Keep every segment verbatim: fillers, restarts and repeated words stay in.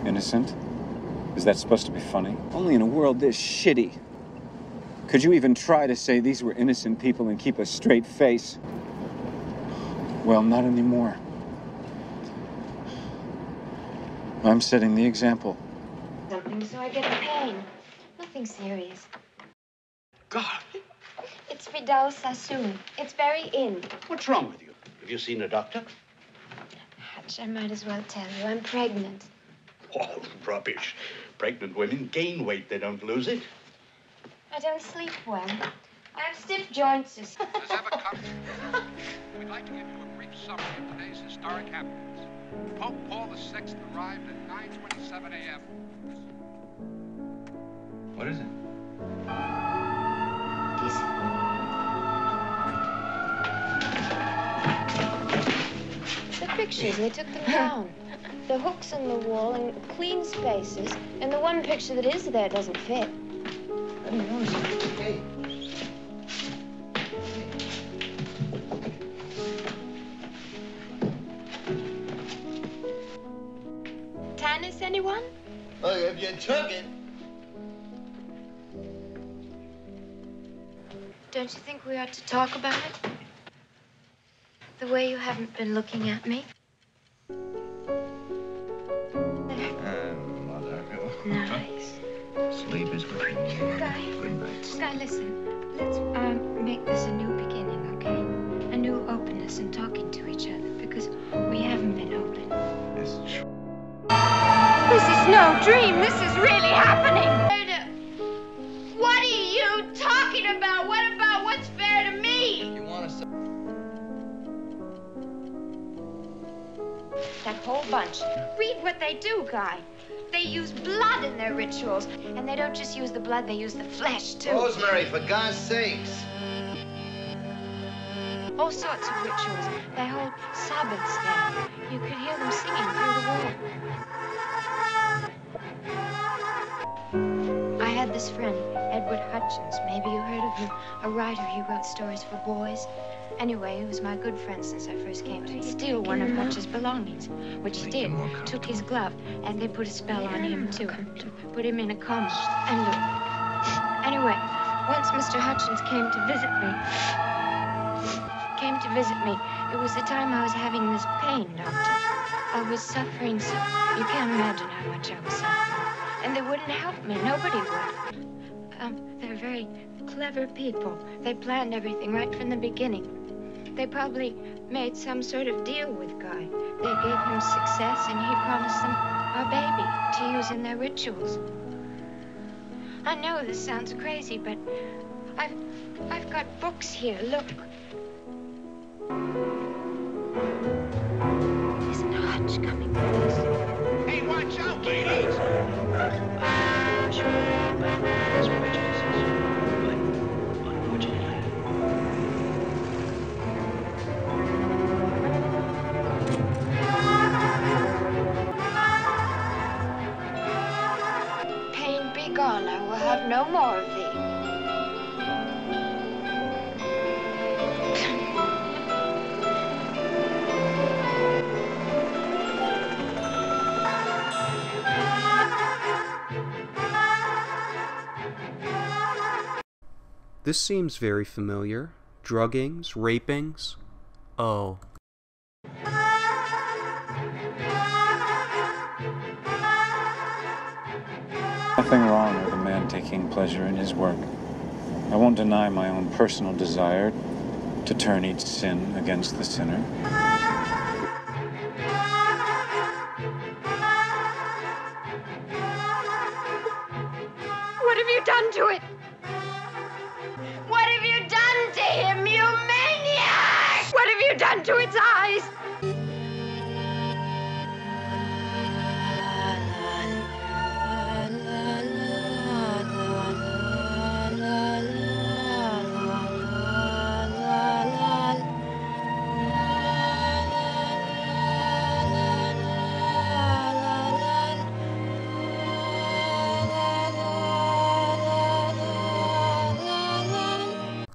Innocent? Is that supposed to be funny? Only in a world this shitty could you even try to say these were innocent people and keep a straight face. Well, not anymore. I'm setting the example. Something so I get the pain. Nothing serious. God. It's Vidal Sassoon. It's very in. What's wrong with you? Have you seen a doctor? Hutch, I might as well tell you. I'm pregnant. Oh, rubbish. Pregnant women gain weight. They don't lose it. I don't sleep well. I have stiff joints. As ever comes, we'd like to give you a brief summary of today's historic happenings. Pope Paul the Sixth arrived at nine twenty-seven a m What is it? These... The pictures, they took them down. The hooks in the wall and clean spaces, and the one picture that is there doesn't fit. I didn't notice it. Hey. Tannis, anyone? Well, if you took it. Don't you think we ought to talk about it? The way you haven't been looking at me. Nice. Sleep is good. Guy, Good night. Guy, listen. Let's um, make this a new beginning, okay? A new openness in talking to each other, because we haven't been open. It's true. This is no dream. This is really happening. What are you talking about? What about what's fair to me? You want to... That whole bunch. Read what they do, Guy. They use blood in their rituals. And they don't just use the blood, they use the flesh, too. Rosemary, for God's sakes. All sorts of rituals. They hold Sabbaths there. You could hear them singing through the wall. I had this friend, Edward Hutchins. Maybe you heard of him. A writer. He wrote stories for boys. Anyway, he was my good friend since I first came to steal one of Hutch's belongings, which he did. Took his glove, and they put a spell on him, too. Put him in a coma. And look. Anyway, once Mister Hutchins came to visit me. Came to visit me. It was the time I was having this pain, Doctor. I was suffering so... You can't imagine how much I was suffering. And they wouldn't help me. Nobody would. Um, they're very clever people. They planned everything right from the beginning. They probably made some sort of deal with Guy. They gave him success, and he promised them our baby to use in their rituals. I know this sounds crazy, but I've, I've got books here. Look. Isn't Hutch coming with us? Hey, watch out, ladies! Pain be gone. I will have no more of thee. This seems very familiar. Druggings, rapings. Oh. Nothing wrong with a man taking pleasure in his work. I won't deny my own personal desire to turn each sin against the sinner. What have you done to it? What have you done to him, you maniac? What have you done to its eyes?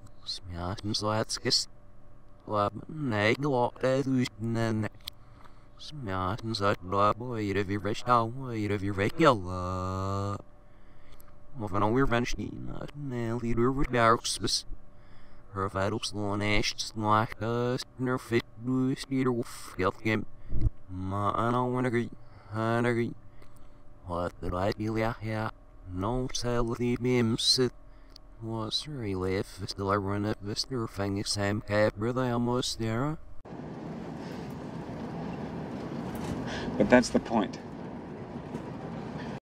Slätskis. Lab nej glad är du. Smaten zat boy of your rich way of your regular. Of an alweer van Steen, Nelly River Darks. Her vitals long ashed like us, her fit blue steer wolf, health game. Ma, I don't want to agree, I agree. What did I be like here? No tell the beam sit. Was very live, still I run up, Mister Fangy Sam Cap, really almost there. But that's the point.